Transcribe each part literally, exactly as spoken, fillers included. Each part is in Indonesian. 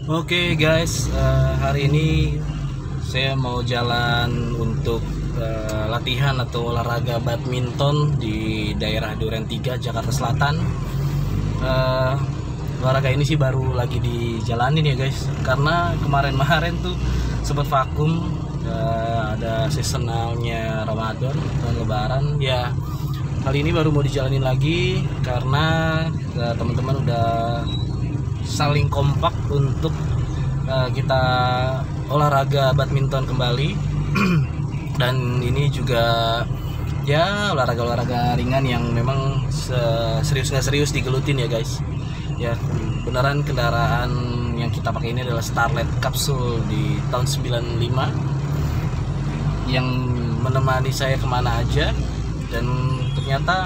Oke guys, eh, hari ini saya mau jalan untuk eh, latihan atau olahraga badminton di daerah Duren tiga, Jakarta Selatan. Eh, olahraga ini sih baru lagi dijalanin ya guys, karena kemarin-kemarin tuh sempat vakum, eh, ada seasonalnya Ramadan dan Lebaran ya. Kali ini baru mau dijalanin lagi karena eh, teman-teman udah saling kompak untuk uh, kita olahraga badminton kembali. Dan ini juga ya olahraga-olahraga ringan yang memang serius nggak serius digelutin ya guys ya. Beneran kendaraan yang kita pakai ini adalah Starlet Capsule di tahun sembilan puluh lima yang menemani saya kemana aja, dan ternyata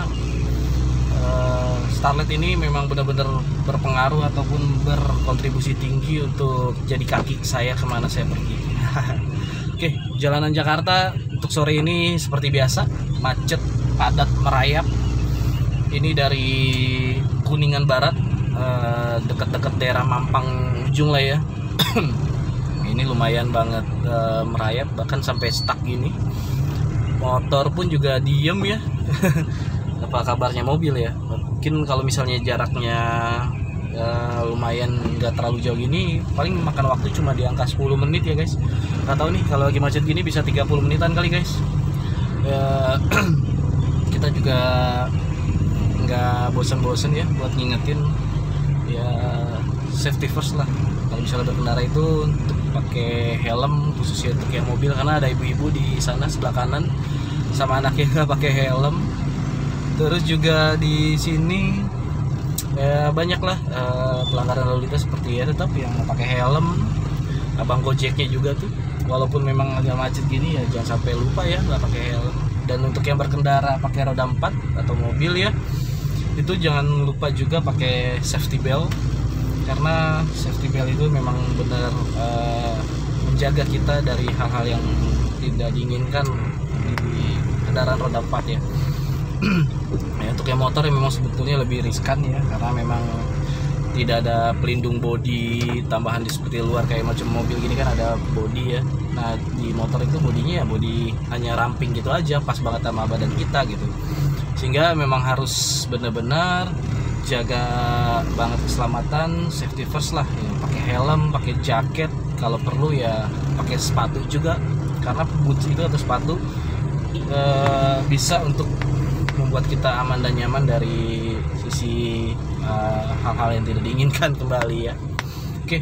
Starlet ini memang benar-benar berpengaruh ataupun berkontribusi tinggi untuk jadi kaki saya kemana saya pergi. Oke, jalanan Jakarta untuk sore ini seperti biasa, macet, padat, merayap. Ini dari Kuningan Barat, eh, dekat-dekat daerah Mampang ujung lah ya. Ini lumayan banget eh, merayap, bahkan sampai stuck gini. Motor pun juga diem ya. Apa kabarnya mobil ya? Mungkin kalau misalnya jaraknya ya, lumayan nggak terlalu jauh gini, paling makan waktu cuma di angka sepuluh menit ya guys. Nggak tahu nih kalau lagi macet gini bisa tiga puluh menitan kali guys ya. Kita juga nggak bosan-bosan ya buat ngingetin ya, safety first lah. Kalau misalnya berkendara itu untuk pakai helm, khususnya untuk yang mobil, karena ada ibu-ibu di sana sebelah kanan sama anaknya nggak pakai helm. Terus juga di sini ya banyak lah uh, pelanggaran lalu lintas seperti ya, tetap yang pakai helm. Abang Gojeknya juga tuh, walaupun memang agak macet gini ya, jangan sampai lupa ya nggak pakai helm. Dan untuk yang berkendara pakai roda empat atau mobil ya, itu jangan lupa juga pakai safety belt, karena safety belt itu memang benar uh, menjaga kita dari hal-hal yang tidak diinginkan di kendaraan roda empat ya. Ya, untuk yang motor yang memang sebetulnya lebih riskan ya, karena memang tidak ada pelindung bodi tambahan di seperti luar kayak macam mobil gini kan ada bodi ya. Nah di motor itu bodinya ya bodi hanya ramping gitu aja, pas banget sama badan kita gitu, sehingga memang harus benar-benar jaga banget keselamatan, safety first lah ya. Pakai helm, pakai jaket, kalau perlu ya pakai sepatu juga, karena boots itu atau sepatu e, bisa untuk membuat kita aman dan nyaman dari sisi uh, hal-hal yang tidak diinginkan kembali ya. Oke,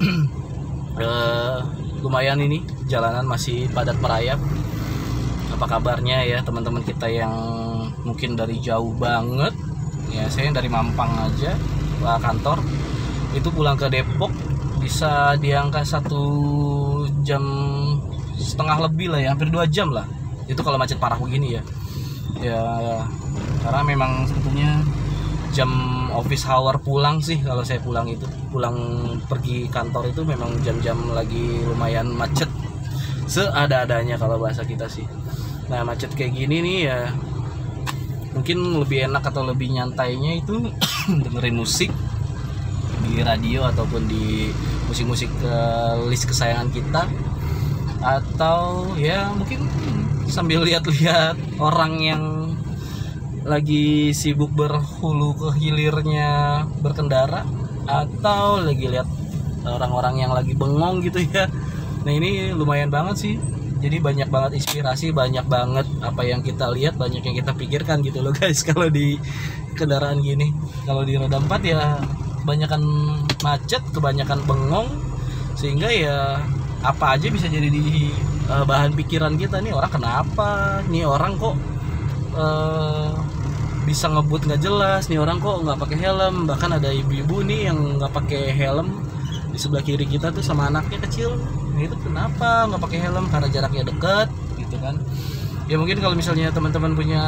uh, lumayan ini jalanan masih padat merayap. Apa kabarnya ya teman-teman kita yang mungkin dari jauh banget ya? Saya dari Mampang aja ke kantor itu pulang ke Depok bisa di angka satu jam setengah lebih lah ya, hampir dua jam lah. Itu kalau macet parah begini ya. Ya, karena memang sebetulnya jam office hour pulang sih, kalau saya pulang itu pulang pergi kantor itu memang jam-jam lagi lumayan macet, seada-adanya kalau bahasa kita sih. Nah macet kayak gini nih ya, mungkin lebih enak atau lebih nyantainya itu dengerin musik di radio ataupun di musik-musik uh, list kesayangan kita, atau ya mungkin sambil lihat-lihat orang yang lagi sibuk berhulu ke hilirnya berkendara, atau lagi lihat orang-orang yang lagi bengong gitu ya. Nah ini lumayan banget sih, jadi banyak banget inspirasi, banyak banget apa yang kita lihat, banyak yang kita pikirkan gitu loh guys kalau di kendaraan gini. Kalau di roda empat ya kebanyakan macet, kebanyakan bengong, sehingga ya apa aja bisa jadi di uh, bahan pikiran kita. Nih orang kenapa, nih orang kok uh, bisa ngebut nggak jelas, nih orang kok nggak pakai helm. Bahkan ada ibu-ibu nih yang nggak pakai helm di sebelah kiri kita tuh sama anaknya kecil. Nah, itu kenapa nggak pakai helm? Karena jaraknya dekat gitu kan ya. Mungkin kalau misalnya teman-teman punya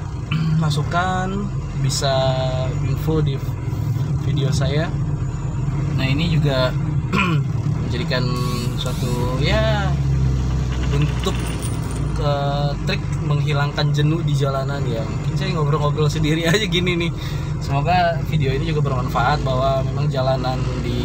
masukan bisa info di video saya. Nah ini juga menjadikan suatu ya untuk ke trik menghilangkan jenuh di jalanan ya. Mungkin saya ngobrol-ngobrol sendiri aja gini nih. Semoga video ini juga bermanfaat, bahwa memang jalanan di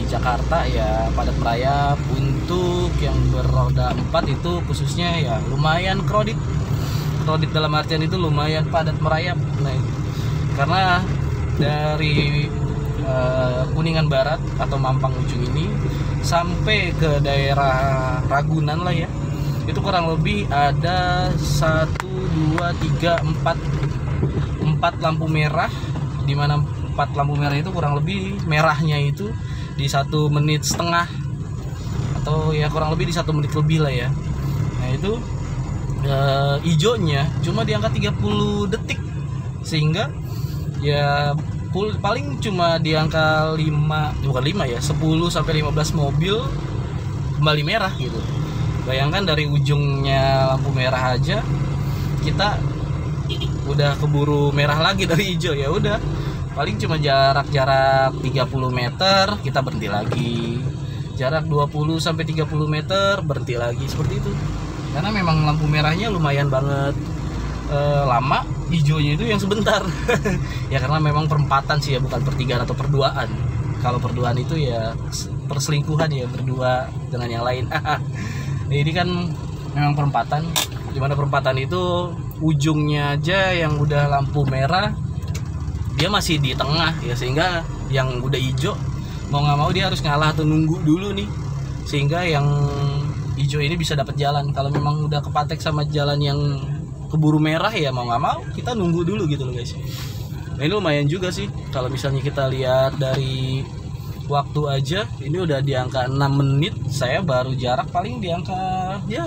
Jakarta ya padat merayap. Untuk yang beroda empat itu khususnya ya lumayan kredit. Kredit dalam artian itu lumayan padat merayap. Nah, karena dari uh, Kuningan Barat atau Mampang Ujung ini sampai ke daerah Ragunan lah ya, itu kurang lebih ada satu dua tiga empat empat lampu merah, di mana empat lampu merah itu kurang lebih merahnya itu di satu menit setengah atau ya kurang lebih di satu menit lebih lah ya. Nah itu e, hijaunya cuma di angka tiga puluh detik, sehingga ya pul, paling cuma di angka lima, bukan lima ya, sepuluh sampai lima belas mobil kembali merah gitu. Bayangkan dari ujungnya lampu merah aja kita udah keburu merah lagi dari hijau. Ya udah, paling cuma jarak-jarak tiga puluh meter kita berhenti lagi, jarak dua puluh sampai tiga puluh meter berhenti lagi, seperti itu. Karena memang lampu merahnya lumayan banget e, lama, hijaunya itu yang sebentar. Ya karena memang perempatan sih ya, bukan pertigaan atau perduaan. Kalau perduaan itu ya perselingkuhan ya, berdua dengan yang lain. Nah, ini kan memang perempatan, dimana perempatan itu ujungnya aja yang udah lampu merah dia masih di tengah ya, sehingga yang udah hijau mau nggak mau dia harus ngalah atau nunggu dulu nih, sehingga yang hijau ini bisa dapat jalan. Kalau memang udah kepatek sama jalan yang keburu merah ya mau nggak mau kita nunggu dulu gitu loh guys. Nah ini lumayan juga sih kalau misalnya kita lihat dari waktu aja, ini udah di angka enam menit, saya baru jarak paling di angka ya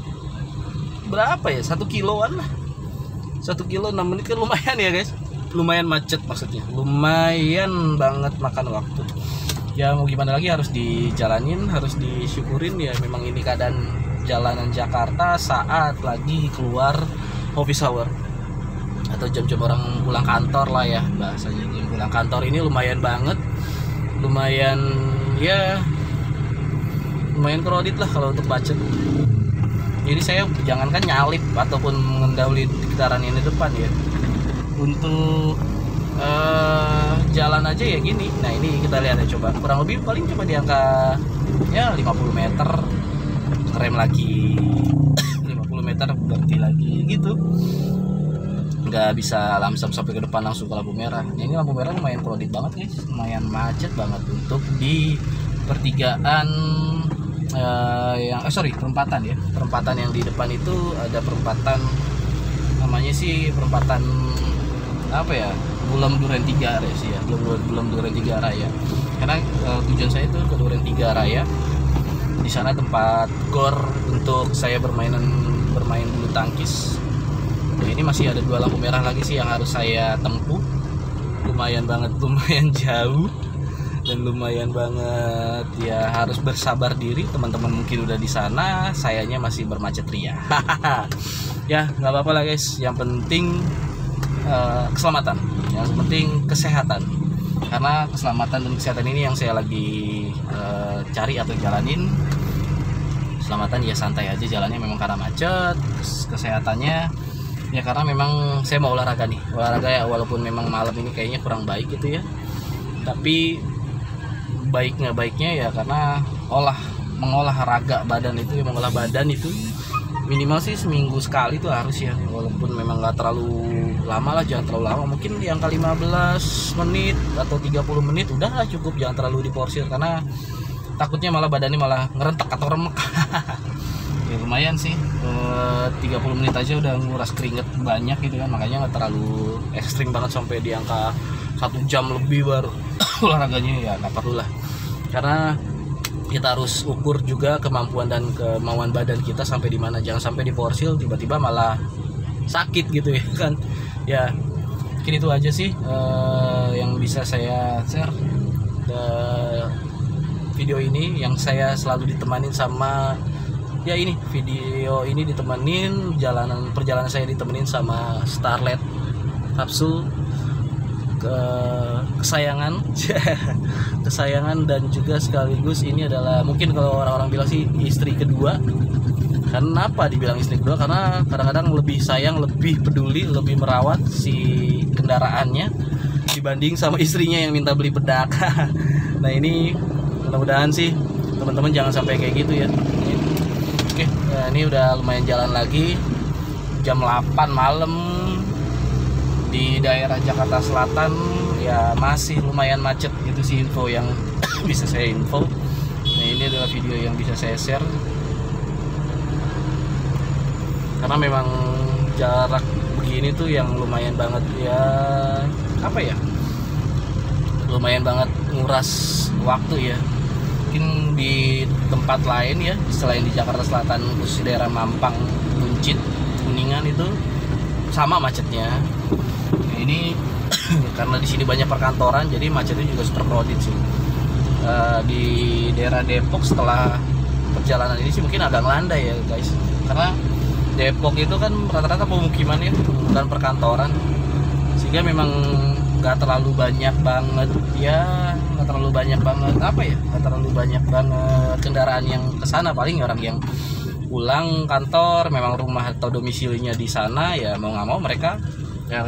berapa ya, satu kiloan lah, satu kilo enam menit kan lumayan ya guys. Lumayan macet, maksudnya lumayan banget makan waktu. Ya mau gimana lagi, harus dijalanin, harus disyukurin ya. Memang ini keadaan jalanan Jakarta saat lagi keluar office hour atau jam-jam orang pulang kantor lah ya bahasanya. Jam pulang kantor ini lumayan banget, lumayan ya lumayan kredit lah kalau untuk macet. Jadi saya jangankan nyalip ataupun mengendali di sekitaran ini depan ya, untuk uh, jalan aja ya gini. Nah ini kita lihat ya, coba kurang lebih paling cuma di angka ya lima puluh meter rem lagi, lima puluh meter berhenti lagi gitu, nggak bisa langsung sampai ke depan langsung ke lampu merah. Nah, ini lampu merah lumayan kredit banget guys, lumayan macet banget untuk di pertigaan uh, yang eh sorry perempatan ya, perempatan yang di depan itu ada perempatan namanya sih perempatan apa ya, Bulam Duren tiga Raya sih ya, Bulam, Bulam Duren tiga Raya. Karena uh, tujuan saya itu ke Duren tiga Raya. Di sana tempat gor untuk saya bermainan bermain bulu tangkis. Nah, ini masih ada dua lampu merah lagi sih yang harus saya tempuh. Lumayan banget, lumayan jauh dan lumayan banget ya, harus bersabar diri. Teman-teman mungkin udah di sana, sayanya masih bermacet ria. Ya nggak apa-apa lah guys, yang penting uh, keselamatan, yang penting kesehatan. Karena keselamatan dan kesehatan ini yang saya lagi uh, cari atau jalanin. Keselamatan ya santai aja jalannya, memang karena macet. Kesehatannya ya karena memang saya mau olahraga nih, olahraga ya, walaupun memang malam ini kayaknya kurang baik gitu ya, tapi baik nggak baiknya ya karena olah mengolah raga badan itu ya, mengolah badan itu minimal sih seminggu sekali tuh harus ya, walaupun memang nggak terlalu lama lah, jangan terlalu lama, mungkin di angka lima belas menit atau tiga puluh menit udah lah cukup, jangan terlalu diporsir karena takutnya malah badannya malah ngerentek atau remek. Ya lumayan sih, eh, tiga puluh menit aja udah nguras keringet banyak gitu kan, makanya nggak terlalu ekstrim banget sampai di angka satu jam lebih baru olahraganya, ya nggak perlu lah, karena kita harus ukur juga kemampuan dan kemauan badan kita sampai di mana, jangan sampai diporsil tiba-tiba malah sakit gitu ya kan. Ya mungkin itu aja sih uh, yang bisa saya share the video ini, yang saya selalu ditemanin sama ya ini video ini ditemenin jalanan perjalanan saya ditemenin sama Starlet Kapsul ke kesayangan kesayangan dan juga sekaligus ini adalah mungkin kalau orang-orang bilang sih istri kedua. Kenapa dibilang istri kedua? Karena kadang-kadang lebih sayang, lebih peduli, lebih merawat si kendaraannya dibanding sama istrinya yang minta beli bedak. Nah ini mudah-mudahan sih teman-teman jangan sampai kayak gitu ya. Oke, nah ini udah lumayan jalan lagi, jam delapan malam di daerah Jakarta Selatan ya, masih lumayan macet. Itu sih info yang bisa saya info. Nah ini adalah video yang bisa saya share karena memang jarak begini tuh yang lumayan banget ya, apa ya, lumayan banget nguras waktu ya. Mungkin di tempat lain ya, selain di Jakarta Selatan, khusus daerah Mampang, Buncit, Kuningan itu sama macetnya. Nah, ini karena di sini banyak perkantoran, jadi macetnya juga super crowded sih. Uh, di daerah Depok setelah perjalanan ini sih mungkin agak ngelandai ya guys, karena Depok itu kan rata-rata pemukiman ya, bukan perkantoran, sehingga memang nggak terlalu banyak banget ya, nggak terlalu banyak banget apa ya, nggak terlalu banyak banget kendaraan yang kesana. Paling orang yang pulang kantor, memang rumah atau domisilinya di sana ya, mau nggak mau mereka yang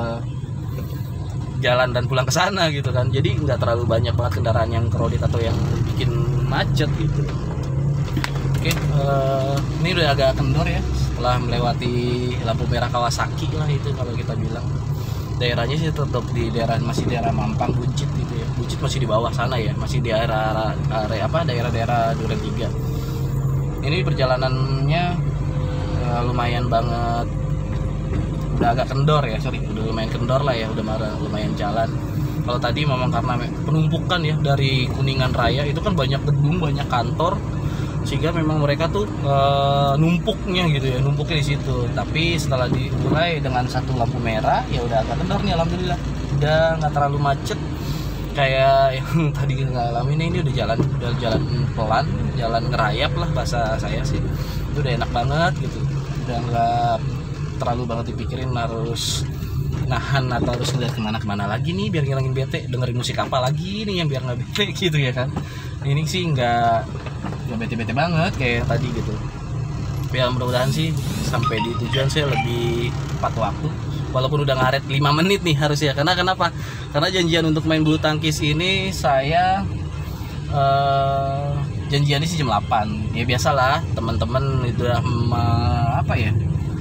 jalan dan pulang ke sana gitu kan. Jadi nggak terlalu banyak banget kendaraan yang crowded atau yang bikin macet gitu. Oke, uh, ini udah agak kendor ya, setelah melewati lampu merah Kawasaki lah itu kalau kita bilang. Daerahnya sih tetap di daerah, masih daerah Mampang, Buncit gitu ya. Buncit masih di bawah sana ya, masih di daerah area apa, daerah-daerah Duren tiga. Ini perjalanannya uh, lumayan banget, udah agak kendor ya, sorry, udah lumayan kendor lah ya, udah marah, lumayan jalan. Kalau tadi memang karena penumpukan ya dari Kuningan Raya itu kan banyak gedung, banyak kantor, sehingga memang mereka tuh e, numpuknya gitu ya, numpuknya di situ. Tapi setelah dimulai dengan satu lampu merah ya udah agak kendor nih, alhamdulillah udah nggak terlalu macet kayak yang tadi kita ngalamin. Ini udah jalan, udah jalan pelan, jalan ngerayap lah bahasa saya sih, itu udah enak banget gitu, udah nggak terlalu banget dipikirin harus nahan atau harus ngeliat kemana-kemana lagi nih biar ngilangin bete, dengerin musik apa lagi nih yang biar nggak bete gitu ya kan. Ini sih nggak nggak bete-bete banget kayak tadi gitu ya. Mudah-mudahan sih sampai di tujuan saya lebih tepat waktu, walaupun udah ngaret lima menit nih harusnya. Karena kenapa? Karena janjian untuk main bulu tangkis ini saya uh, janjiannya sih jam delapan ya. Biasalah teman-teman itu udah apa ya,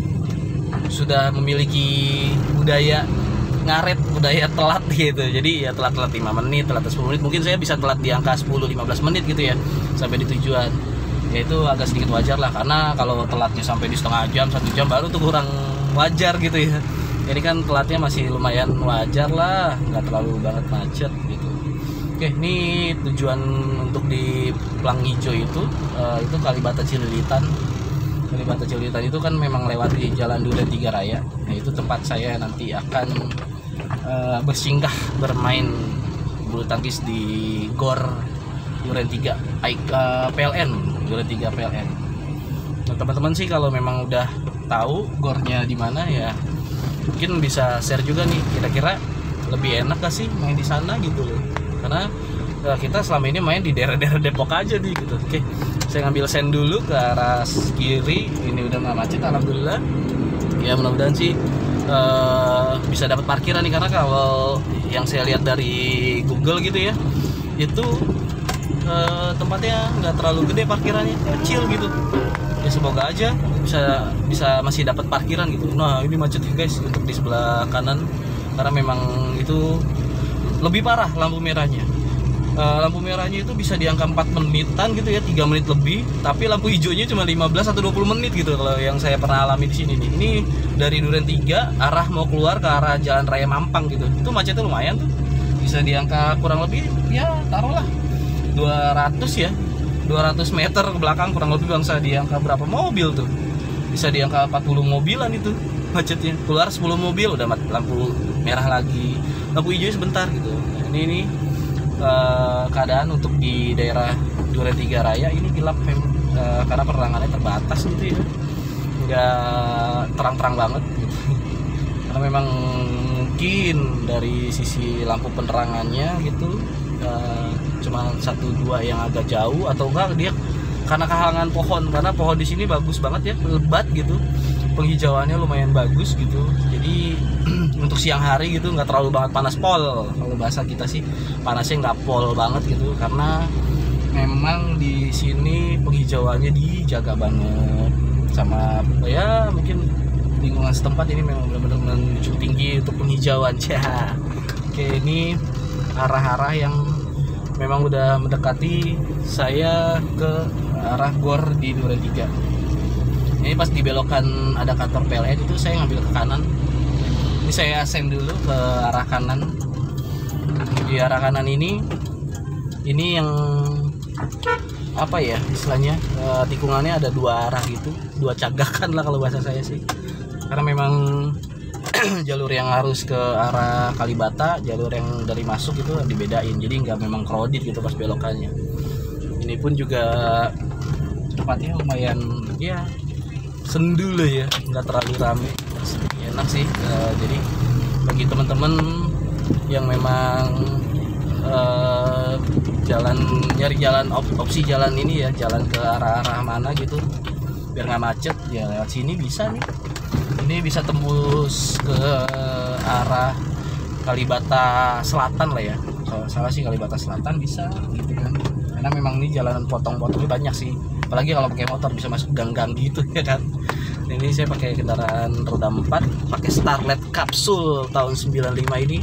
sudah memiliki budaya ngaret, budaya telat gitu. Jadi ya telat-telat lima menit, telat sepuluh menit. Mungkin saya bisa telat di angka sepuluh sampai lima belas menit gitu ya sampai di tujuan. Ya itu agak sedikit wajar lah, karena kalau telatnya sampai di setengah jam, satu jam baru tuh kurang wajar gitu ya. Jadi kan telatnya masih lumayan wajar lah, nggak terlalu banget macet gitu. Oke, ini tujuan untuk di Plang Hijau itu uh, itu Kalibata Cililitan. Kalibata Cililitan itu kan memang lewati jalan Duren tiga Raya. Nah itu tempat saya nanti akan uh, bersinggah bermain bulu tangkis di Gor Duren tiga uh, P L N, Duren tiga P L N. Nah, teman-teman sih kalau memang udah tahu gornya di mana ya, mungkin bisa share juga nih, kira-kira lebih enak gak sih main di sana gitu loh. Karena uh, kita selama ini main di daerah-daerah Depok aja nih gitu. Oke, saya ngambil sen dulu ke arah kiri. Ini udah nggak macet alhamdulillah. Ya mudah-mudahan sih uh, bisa dapat parkiran nih, karena kalau yang saya lihat dari Google gitu ya, itu uh, tempatnya nggak terlalu gede parkirannya, kecil gitu. Ya semoga aja bisa bisa masih dapat parkiran gitu. Nah ini macetnya guys untuk di sebelah kanan, karena memang itu lebih parah lampu merahnya. Uh, lampu merahnya itu bisa di angka empat menitan gitu ya, tiga menit lebih, tapi lampu hijaunya cuma lima belas atau dua puluh menit gitu kalau yang saya pernah alami di sini nih. Ini dari Duren tiga arah mau keluar ke arah Jalan Raya Mampang gitu. Itu macetnya lumayan tuh. Bisa di angka kurang lebih ya taruhlah dua ratus ya. dua ratus meter ke belakang kurang lebih, bangsa di angka berapa mobil tuh. Bisa di angka empat puluh mobilan itu macetnya. Keluar sepuluh mobil udah lampu merah lagi. Lampu hijau sebentar gitu. Nah, ini ini Uh, keadaan untuk di daerah Duren tiga Raya ini gelap uh, karena penerangannya terbatas gitu ya, nggak terang-terang banget gitu. Karena memang mungkin dari sisi lampu penerangannya gitu uh, cuma satu dua yang agak jauh, atau enggak dia karena kehalangan pohon, karena pohon di sini bagus banget ya, lebat gitu, penghijauannya lumayan bagus gitu. Jadi untuk siang hari gitu nggak terlalu banget panas pol, kalau bahasa kita sih panasnya nggak pol banget gitu, karena memang di sini penghijauannya dijaga banget sama ya mungkin lingkungan setempat. Ini memang benar-benar menunjuk tinggi untuk penghijauan ya. Oke, ini arah-arah yang memang udah mendekati saya ke arah Gor di Duren tiga. Ini pas di belokan ada kantor P L N itu saya ngambil ke kanan. Ini saya send dulu ke arah kanan. Di arah kanan ini ini yang apa ya istilahnya, e, tikungannya ada dua arah gitu, dua cagakan lah kalau bahasa saya sih, karena memang jalur yang harus ke arah Kalibata, jalur yang dari masuk itu dibedain, jadi nggak memang crowded gitu pas belokannya. Ini pun juga tempatnya lumayan ya sendu lah ya, nggak terlalu rame, enak sih. E, jadi bagi teman-teman yang memang Uh, jalan nyari jalan op, opsi jalan ini ya, jalan ke arah-arah mana gitu biar nggak macet ya, lewat sini bisa nih. Ini bisa tembus ke arah Kalibata Selatan lah ya, kalau salah sih Kalibata Selatan bisa gitu kan, karena memang ini jalanan potong-potongnya banyak sih, apalagi kalau pakai motor bisa masuk gang-gang gitu ya kan. Ini saya pakai kendaraan roda empat, pakai Starlet Kapsul tahun sembilan puluh lima ini.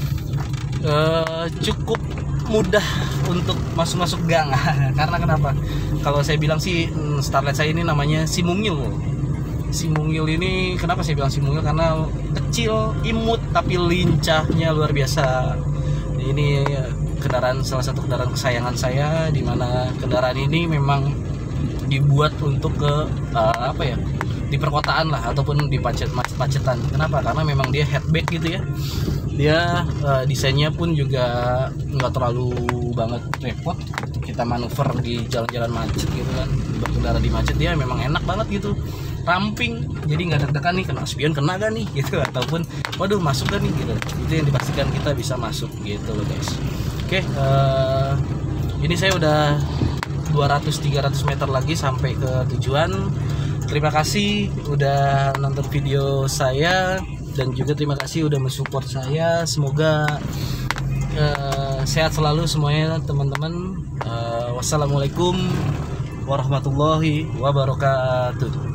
Uh, cukup mudah untuk masuk-masuk gang. Karena kenapa? Kalau saya bilang sih Starlet saya ini namanya si Mungil. Si Mungil ini kenapa saya bilang si Mungil? Karena kecil, imut, tapi lincahnya luar biasa. Ini kendaraan, salah satu kendaraan kesayangan saya, di mana kendaraan ini memang dibuat untuk ke uh, apa ya, di perkotaan lah ataupun di pacet macet-macetan. Kenapa? Karena memang dia hatchback gitu ya. Dia uh, desainnya pun juga nggak terlalu banget repot untuk kita manuver di jalan-jalan macet gitu kan, berkendara di macet. Dia memang enak banget gitu, ramping, jadi nggak deg-degan nih kena spion kena gak nih gitu, ataupun waduh masuk gak nih gitu. Itu yang dipastikan kita bisa masuk gitu loh guys. Oke, uh, ini saya udah dua ratus tiga ratus meter lagi sampai ke tujuan. Terima kasih udah nonton video saya, dan juga terima kasih udah mensupport saya. Semoga uh, sehat selalu semuanya teman-teman. uh, Wassalamualaikum warahmatullahi wabarakatuh.